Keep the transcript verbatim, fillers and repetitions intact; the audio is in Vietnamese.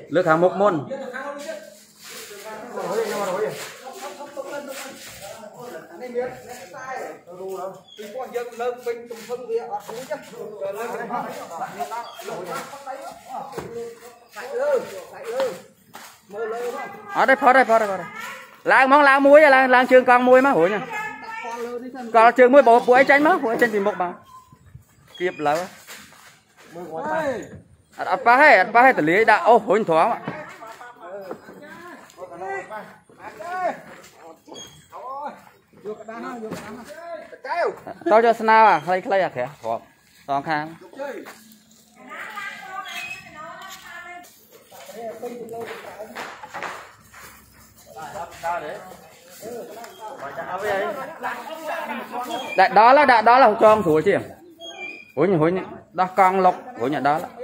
Lực hàng một môn. Ở đây phó đây phó đây phó đây. Lang mong lang muối lang lang trường con muối má hủi nha. Còn trường muối bộ buổi tranh má buổi tranh thì một bao. Kiếp lỡ. Apa hay apa hay tali đã ô hủi thoáng ạ. Tao cho sao à clay clay à kìa hộp toàn khang đó là đó là cho ông thủ chứ hối nhỉ hối nhỉ đó con lộc hối nhỉ đó là